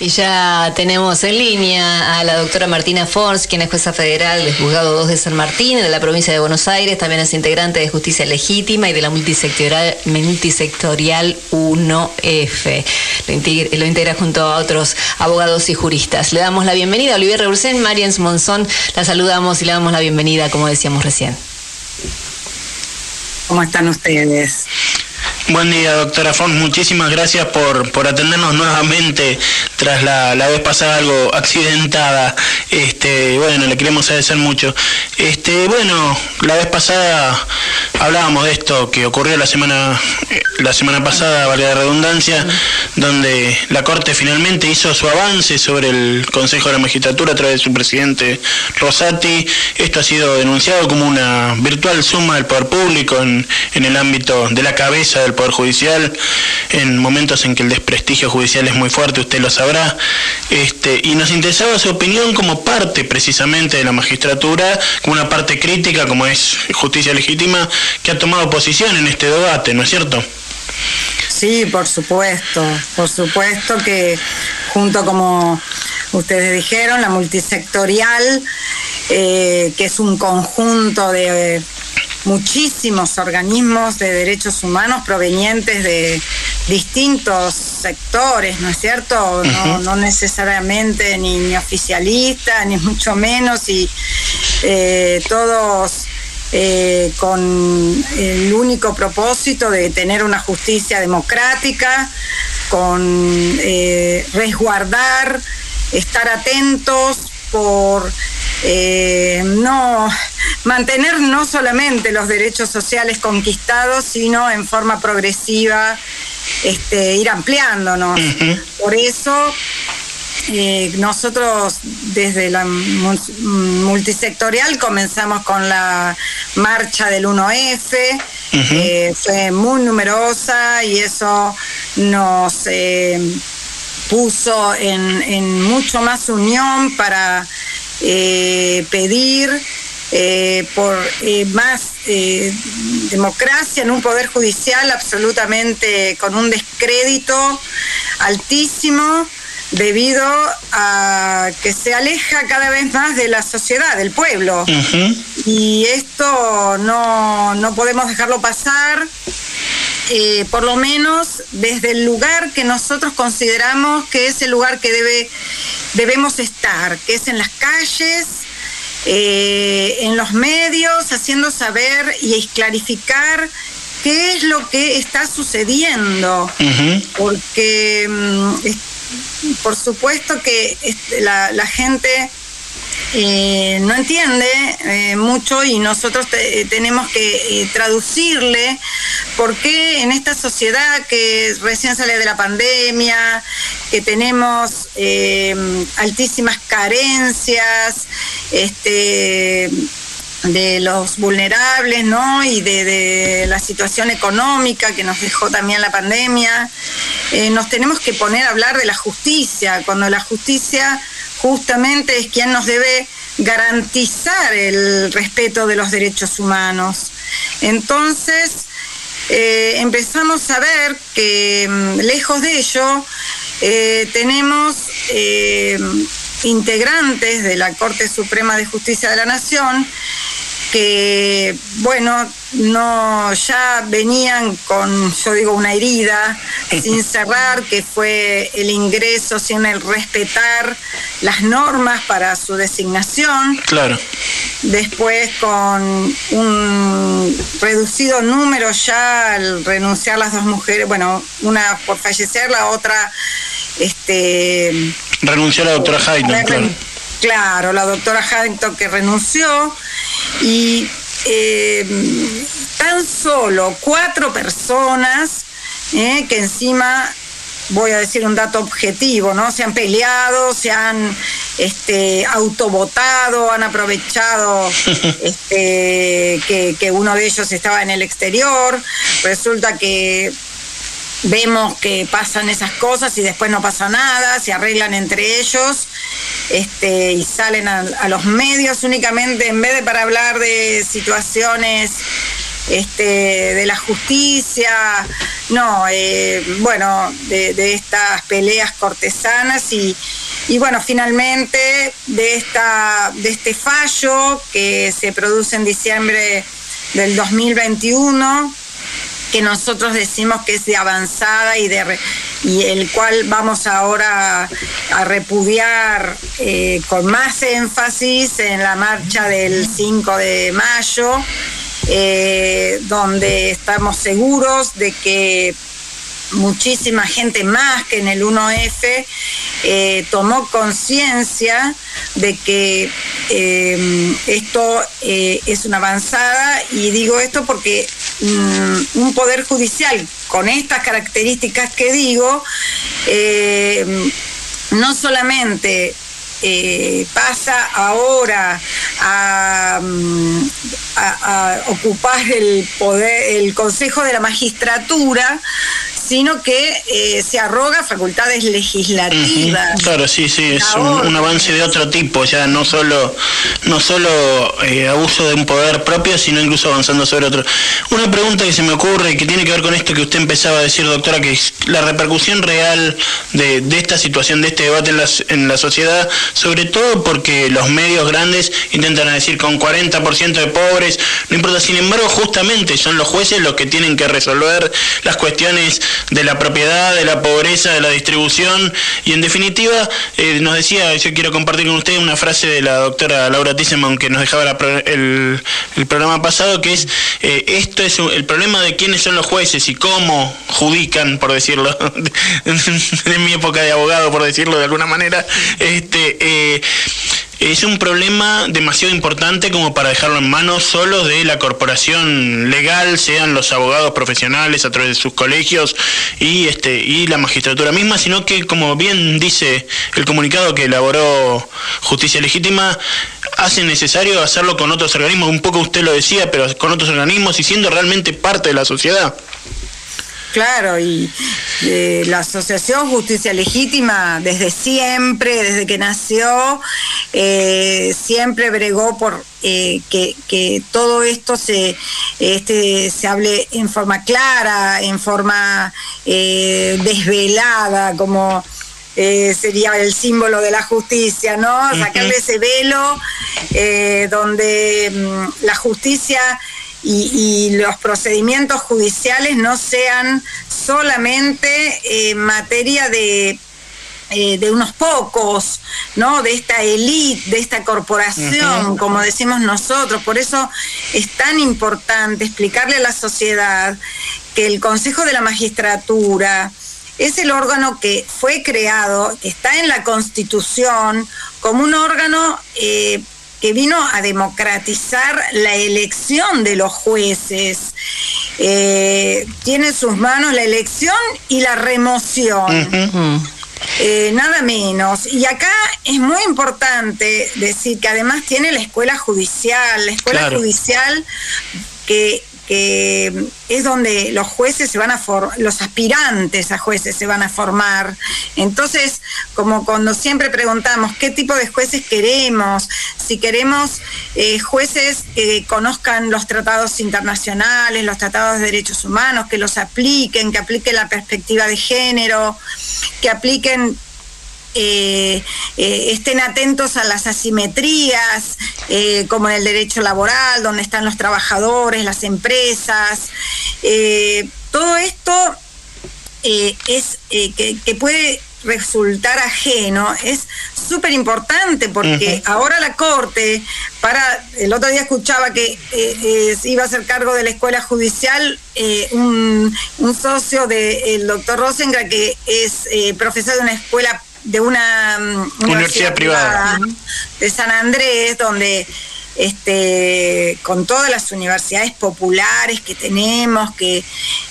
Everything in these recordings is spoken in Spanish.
Y ya tenemos en línea a la doctora Martina Forns, quien es jueza federal del Juzgado 2 de San Martín, de la provincia de Buenos Aires, también es integrante de Justicia Legítima y de la multisectorial 1F. Lo integra junto a otros abogados y juristas. Le damos la bienvenida a Olivier Reursen, Mariens Monzón, la saludamos y le damos la bienvenida, como decíamos recién. ¿Cómo están ustedes? Buen día, doctora Forns. Muchísimas gracias por atendernos nuevamente tras la vez pasada algo accidentada. Bueno, le queremos agradecer mucho. Bueno, la vez pasada hablábamos de esto que ocurrió la semana pasada, valga la redundancia, donde la Corte finalmente hizo su avance sobre el Consejo de la Magistratura a través de su presidente Rosati. Esto ha sido denunciado como una virtual suma del poder público en el ámbito de la cabeza del Poder Judicial, en momentos en que el desprestigio judicial es muy fuerte, usted lo sabrá, y nos interesaba su opinión como parte precisamente de la magistratura, como una parte crítica como es Justicia Legítima, que ha tomado posición en este debate, ¿no es cierto? Sí, por supuesto que junto, como ustedes dijeron, la multisectorial, que es un conjunto de muchísimos organismos de derechos humanos provenientes de distintos sectores, ¿no es cierto? No necesariamente ni oficialistas, ni mucho menos, y todos con el único propósito de tener una justicia democrática, con resguardar, estar atentos por mantener no solamente los derechos sociales conquistados, sino en forma progresiva ir ampliándonos. Por eso nosotros desde la multisectorial comenzamos con la marcha del 1F, fue muy numerosa y eso nos puso en mucho más unión para pedir por más democracia en un poder judicial absolutamente con un descrédito altísimo, debido a que se aleja cada vez más de la sociedad, del pueblo. Y esto no podemos dejarlo pasar, por lo menos desde el lugar que nosotros consideramos que es el lugar que debemos estar, que es en las calles, en los medios, haciendo saber y clarificar qué es lo que está sucediendo, porque por supuesto que la gente no entiende mucho, y nosotros tenemos que traducirle por qué en esta sociedad que recién sale de la pandemia, que tenemos altísimas carencias de los vulnerables, ¿no? Y de la situación económica que nos dejó también la pandemia, nos tenemos que poner a hablar de la justicia, cuando la justicia justamente es quien nos debe garantizar el respeto de los derechos humanos. Entonces, empezamos a ver que lejos de ello, tenemos integrantes de la Corte Suprema de Justicia de la Nación que, bueno, ya venían con, yo digo, una herida sin cerrar, que fue el ingreso sin el respetar las normas para su designación. Claro. Después, con un reducido número ya al renunciar las dos mujeres, bueno, una por fallecer, la otra renunció la doctora Hayton, claro. Claro, la doctora Hayton, que renunció, y tan solo 4 personas que encima, voy a decir un dato objetivo, ¿no? Se han peleado, se han autovotado, han aprovechado que uno de ellos estaba en el exterior. Resulta que vemos que pasan esas cosas y después no pasa nada, se arreglan entre ellos y salen a los medios únicamente, en vez de para hablar de situaciones de la justicia, de estas peleas cortesanas y bueno, finalmente de este fallo que se produce en diciembre del 2021, que nosotros decimos que es de avanzada y el cual vamos ahora a repudiar con más énfasis en la marcha del 5 de mayo, donde estamos seguros de que muchísima gente más que en el 1F tomó conciencia de que esto es una avanzada, y digo esto porque un poder judicial con estas características que digo no solamente pasa ahora a ocupar el poder, el Consejo de la Magistratura, sino que se arroga facultades legislativas. Claro, sí, es un avance de otro tipo, ya no solo abuso de un poder propio, sino incluso avanzando sobre otro. Una pregunta que se me ocurre y que tiene que ver con esto que usted empezaba a decir, doctora, que es la repercusión real de esta situación, de este debate en la sociedad, sobre todo porque los medios grandes intentan decir con 40% de pobres, no importa. Sin embargo, justamente son los jueces los que tienen que resolver las cuestiones de la propiedad, de la pobreza, de la distribución, y en definitiva nos decía, yo quiero compartir con ustedes una frase de la doctora Laura Tisserman que nos dejaba el programa pasado, que es esto es el problema de quiénes son los jueces y cómo judican, por decirlo, de mi época de abogado, por decirlo de alguna manera, es un problema demasiado importante como para dejarlo en manos solo de la corporación legal, sean los abogados profesionales a través de sus colegios y la magistratura misma, sino que, como bien dice el comunicado que elaboró Justicia Legítima, hace necesario hacerlo con otros organismos, un poco usted lo decía, pero con otros organismos y siendo realmente parte de la sociedad. Claro, y la Asociación Justicia Legítima desde siempre, desde que nació, siempre bregó por que todo esto se hable en forma clara, en forma desvelada, como sería el símbolo de la justicia, ¿no? Sacarle ese velo donde la justicia y los procedimientos judiciales no sean solamente materia de unos pocos, ¿no? De esta élite, de esta corporación, como decimos nosotros. Por eso es tan importante explicarle a la sociedad que el Consejo de la Magistratura es el órgano que fue creado, que está en la Constitución, como un órgano que vino a democratizar la elección de los jueces. Tiene en sus manos la elección y la remoción. Nada menos. Y acá es muy importante decir que además tiene la escuela judicial, judicial que es donde los jueces se van a los aspirantes a jueces se van a formar. Entonces, como cuando siempre preguntamos qué tipo de jueces queremos, si queremos jueces que conozcan los tratados internacionales, los tratados de derechos humanos, que los apliquen, que apliquen la perspectiva de género, que apliquen estén atentos a las asimetrías, como en el derecho laboral, donde están los trabajadores, las empresas. Todo esto es que puede resultar ajeno, es súper importante porque ahora la Corte, el otro día escuchaba que iba a ser cargo de la escuela judicial un socio del doctor Rosengra, que es profesor de una escuela, de una universidad privada de San Andrés, donde con todas las universidades populares que tenemos, que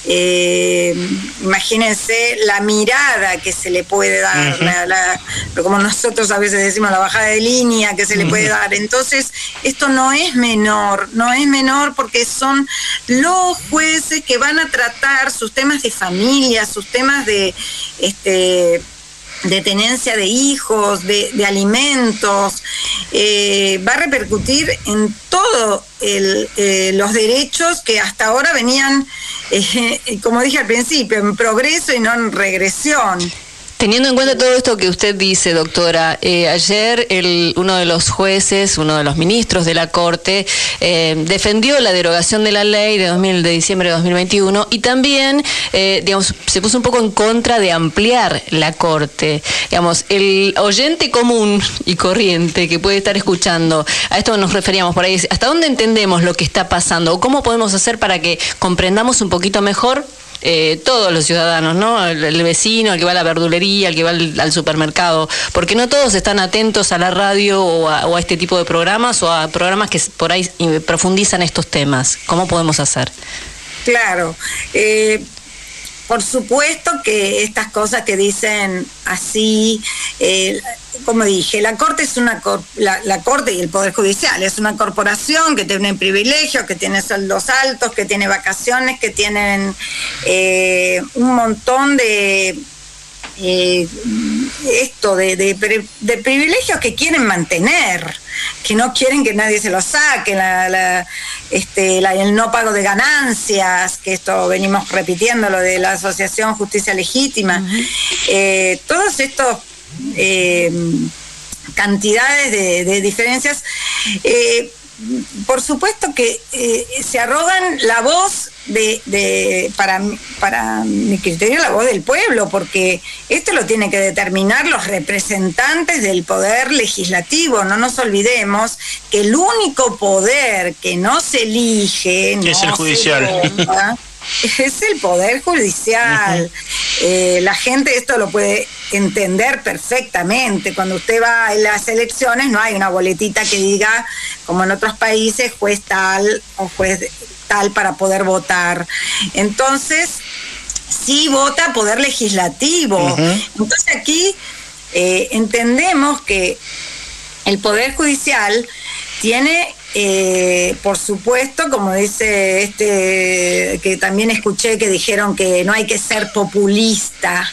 imagínense la mirada que se le puede dar, como nosotros a veces decimos, la bajada de línea que se le puede dar. Entonces, esto no es menor porque son los jueces que van a tratar sus temas de familia, sus temas de de tenencia de hijos, de alimentos, va a repercutir en todos los derechos que hasta ahora venían, como dije al principio, en progreso y no en regresión. Teniendo en cuenta todo esto que usted dice, doctora, ayer uno de los jueces, uno de los ministros de la Corte, defendió la derogación de la ley de diciembre de 2021 y también, se puso un poco en contra de ampliar la Corte. Digamos, el oyente común y corriente que puede estar escuchando, a esto nos referíamos por ahí, ¿hasta dónde entendemos lo que está pasando? ¿O cómo podemos hacer para que comprendamos un poquito mejor todos los ciudadanos, ¿no? El vecino, el que va a la verdulería, el que va al supermercado, porque no todos están atentos a la radio o a este tipo de programas o a programas que por ahí profundizan estos temas. ¿Cómo podemos hacer? Claro, por supuesto que estas cosas que dicen así, como dije, la Corte es la Corte y el Poder Judicial es una corporación que tiene privilegios, que tiene sueldos altos, que tiene vacaciones, que tienen un montón de privilegios que quieren mantener, que no quieren que nadie se los saque, el no pago de ganancias, que esto venimos repitiendo, lo de la Asociación Justicia Legítima, todos estos cantidades de diferencias, por supuesto que se arrogan la voz para mi criterio, la voz del pueblo, porque esto lo tienen que determinar los representantes del poder legislativo. No nos olvidemos que el único poder que no se elige es el judicial. Es el Poder Judicial. La gente esto lo puede entender perfectamente. Cuando usted va a las elecciones no hay una boletita que diga, como en otros países, juez tal o juez tal para poder votar. Entonces, sí vota Poder Legislativo. Entonces aquí entendemos que el Poder Judicial tiene, por supuesto, como dice que también escuché que dijeron que no hay que ser populista.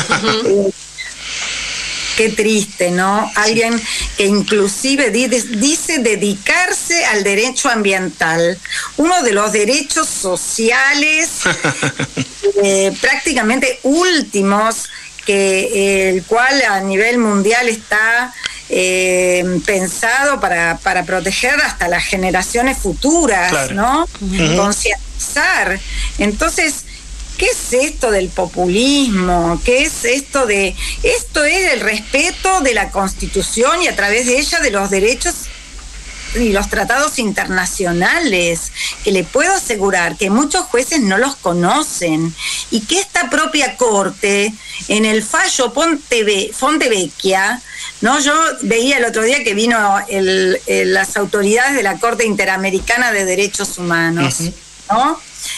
Qué triste, ¿no? Alguien que inclusive dice dedicarse al derecho ambiental, uno de los derechos sociales prácticamente últimos, el cual a nivel mundial está pensado para proteger hasta las generaciones futuras, claro, ¿no? Concientizar. Entonces, ¿qué es esto del populismo? ¿Qué es esto de...? Esto es el respeto de la Constitución y a través de ella de los derechos y los tratados internacionales, que le puedo asegurar que muchos jueces no los conocen y que esta propia Corte, en el fallo Fontevecchia, ¿no? Yo veía el otro día que vino las autoridades de la Corte Interamericana de Derechos Humanos, ¿no?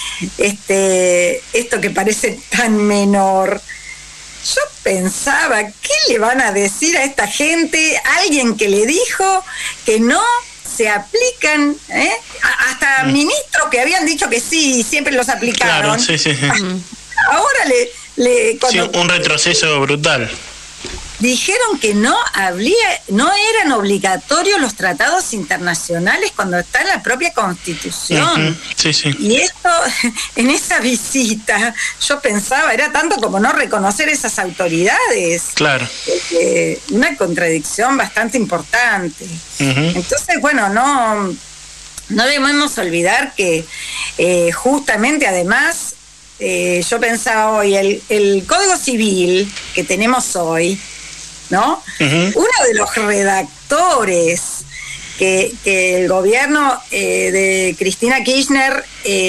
Esto que parece tan menor. Yo pensaba, ¿qué le van a decir a esta gente? Alguien que le dijo que no se aplican, hasta ministros que habían dicho que sí, siempre los aplicaron. Claro, sí. Ahora cuando un retroceso brutal. Dijeron que no eran obligatorios los tratados internacionales cuando está en la propia Constitución. Sí. Y esto, en esa visita, yo pensaba, era tanto como no reconocer esas autoridades. Claro. Una contradicción bastante importante. Entonces, bueno, no debemos olvidar que justamente, además, yo pensaba hoy, el Código Civil que tenemos hoy, ¿no? Uno de los redactores que el gobierno de Cristina Kirchner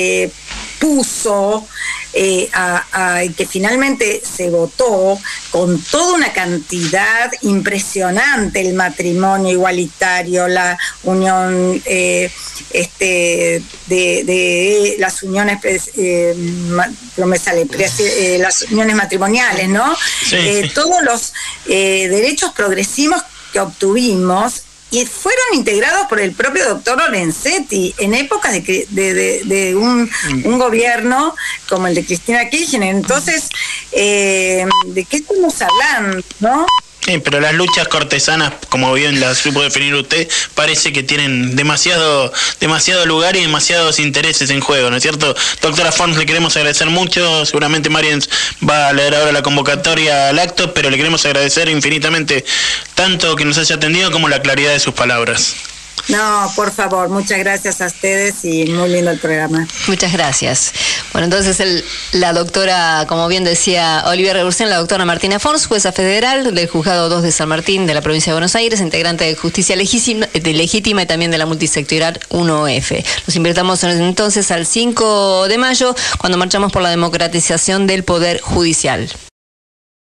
puso, que finalmente se votó con toda una cantidad impresionante, el matrimonio igualitario, la unión de las uniones, las uniones matrimoniales, ¿no? Sí. Todos los derechos progresivos que obtuvimos y fueron integrados por el propio doctor Lorenzetti en épocas de un gobierno como el de Cristina Kirchner. Entonces, ¿de qué estamos hablando, no? Sí, pero las luchas cortesanas, como bien las supo definir usted, parece que tienen demasiado lugar y demasiados intereses en juego, ¿no es cierto? Doctora Forns, le queremos agradecer mucho. Seguramente Marian va a leer ahora la convocatoria al acto, pero le queremos agradecer infinitamente tanto que nos haya atendido como la claridad de sus palabras. No, por favor, muchas gracias a ustedes y muy lindo el programa. Muchas gracias. Bueno, entonces la doctora, como bien decía Olivia Rebursen, la doctora Martina Forns, jueza federal del Juzgado 2 de San Martín de la provincia de Buenos Aires, integrante de Justicia Legítima y también de la multisectorial 1F. Los invitamos entonces al 5 de mayo, cuando marchamos por la democratización del Poder Judicial.